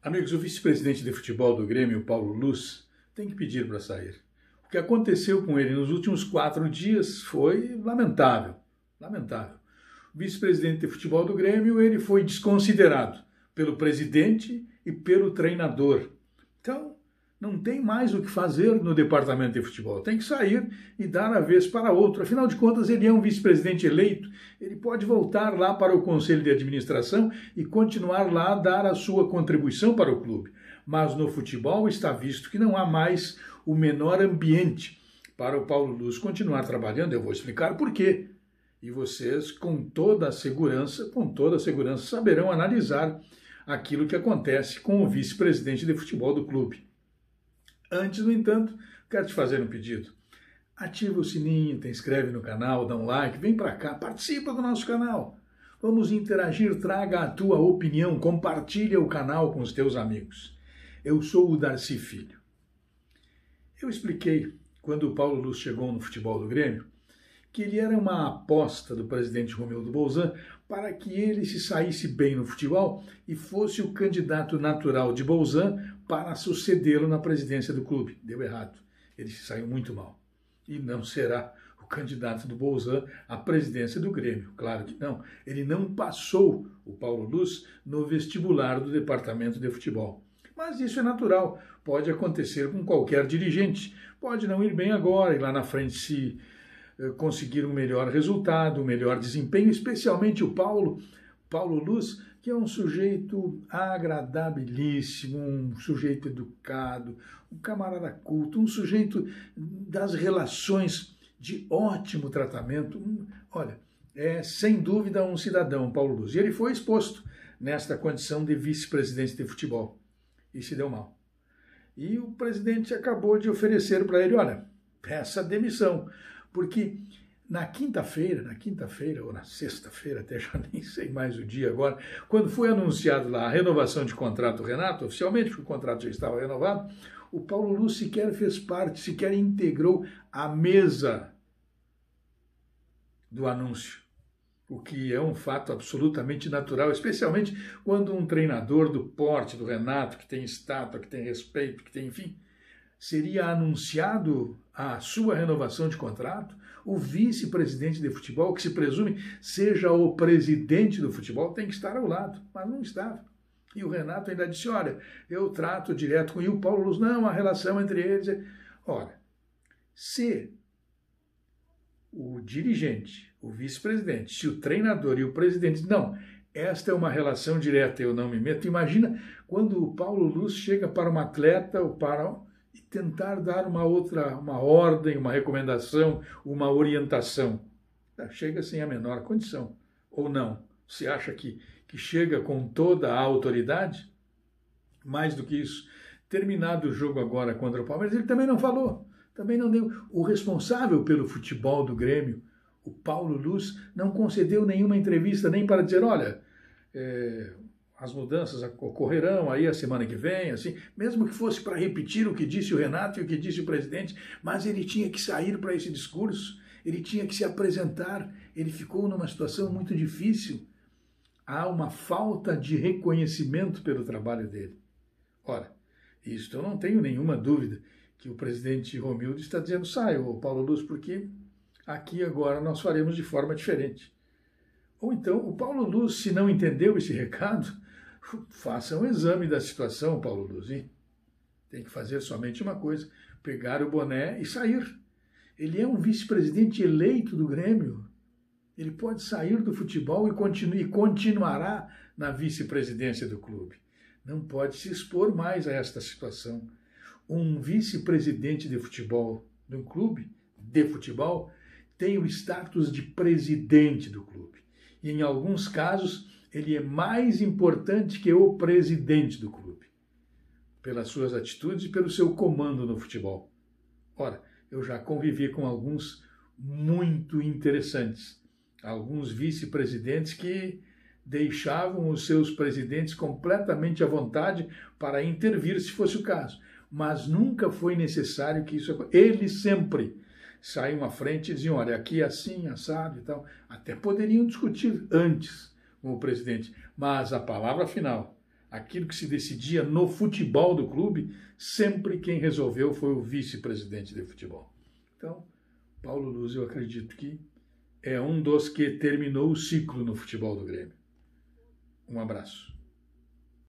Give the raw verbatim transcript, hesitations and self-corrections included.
Amigos, o vice-presidente de futebol do Grêmio, Paulo Luz, tem que pedir para sair. O que aconteceu com ele nos últimos quatro dias foi lamentável, lamentável. O vice-presidente de futebol do Grêmio, ele foi desconsiderado pelo presidente e pelo treinador. Então, não tem mais o que fazer no departamento de futebol. Tem que sair e dar a vez para outro. Afinal de contas, ele é um vice-presidente eleito. Ele pode voltar lá para o conselho de administração e continuar lá a dar a sua contribuição para o clube. Mas no futebol está visto que não há mais o menor ambiente para o Paulo Luz continuar trabalhando. Eu vou explicar por quê. E vocês, com toda a segurança, com toda a segurança, saberão analisar aquilo que acontece com o vice-presidente de futebol do clube. Antes, no entanto, quero te fazer um pedido. Ativa o sininho, te inscreve no canal, dá um like, vem para cá, participa do nosso canal. Vamos interagir, traga a tua opinião, compartilha o canal com os teus amigos. Eu sou o Darcy Filho. Eu expliquei, quando o Paulo Luz chegou no futebol do Grêmio, que ele era uma aposta do presidente Romildo Bolzan para que ele se saísse bem no futebol e fosse o candidato natural de Bolzan para sucedê-lo na presidência do clube. Deu errado. Ele se saiu muito mal. E não será o candidato do Bolzan à presidência do Grêmio. Claro que não. Ele não passou, o Paulo Luz, no vestibular do departamento de futebol. Mas isso é natural. Pode acontecer com qualquer dirigente. Pode não ir bem agora e lá na frente se conseguir um melhor resultado, um melhor desempenho, especialmente o Paulo, Paulo Luz, que é um sujeito agradabilíssimo, um sujeito educado, um camarada culto, um sujeito das relações de ótimo tratamento. Um, olha, é sem dúvida um cidadão, Paulo Luz. E ele foi exposto nesta condição de vice-presidente de futebol. E se deu mal. E o presidente acabou de oferecer para ele, olha, peça demissão. Porque na quinta-feira, na quinta-feira ou na sexta-feira, até já nem sei mais o dia agora, quando foi anunciado lá a renovação de contrato do Renato, oficialmente, porque o contrato já estava renovado, o Paulo Luz sequer fez parte, sequer integrou a mesa do anúncio, o que é um fato absolutamente natural, especialmente quando um treinador do porte do Renato, que tem estátua, que tem respeito, que tem, enfim, seria anunciado a sua renovação de contrato, o vice-presidente de futebol, que se presume seja o presidente do futebol, tem que estar ao lado, mas não estava. E o Renato ainda disse, olha, eu trato direto com... E o Paulo Luz, não, a relação entre eles... É... Ora, se o dirigente, o vice-presidente, se o treinador e o presidente... Não, esta é uma relação direta, eu não me meto. Imagina quando o Paulo Luz chega para um atleta ou para... e tentar dar uma outra, uma ordem, uma recomendação, uma orientação. Chega sem a menor condição. Ou não? Você acha que, que chega com toda a autoridade? Mais do que isso, terminado o jogo agora contra o Palmeiras, ele também não falou, também não deu. O responsável pelo futebol do Grêmio, o Paulo Luz, não concedeu nenhuma entrevista nem para dizer, olha, é, as mudanças ocorrerão aí a semana que vem, assim, mesmo que fosse para repetir o que disse o Renato e o que disse o presidente, mas ele tinha que sair para esse discurso, ele tinha que se apresentar, ele ficou numa situação muito difícil. Há uma falta de reconhecimento pelo trabalho dele. Ora, isso eu não tenho nenhuma dúvida que o presidente Romildo está dizendo, sai, ô Paulo Luz, porque aqui agora nós faremos de forma diferente. Ou então, o Paulo Luz, se não entendeu esse recado, faça um exame da situação, Paulo Luz. Hein? Tem que fazer somente uma coisa, pegar o boné e sair. Ele é um vice-presidente eleito do Grêmio. Ele pode sair do futebol e, continu e continuará na vice-presidência do clube. Não pode se expor mais a esta situação. Um vice-presidente de futebol de um clube, de futebol, tem o status de presidente do clube. E em alguns casos, ele é mais importante que o presidente do clube, pelas suas atitudes e pelo seu comando no futebol. Ora, eu já convivi com alguns muito interessantes, alguns vice-presidentes que deixavam os seus presidentes completamente à vontade para intervir se fosse o caso, mas nunca foi necessário que isso aconteça. Eles sempre saíam à frente e diziam, olha, aqui é assim, assado e tal. Até poderiam discutir antes com o presidente, mas a palavra final, aquilo que se decidia no futebol do clube, sempre quem resolveu foi o vice-presidente de futebol. Então, Paulo Luz, eu acredito que é um dos que terminou o ciclo no futebol do Grêmio. Um abraço.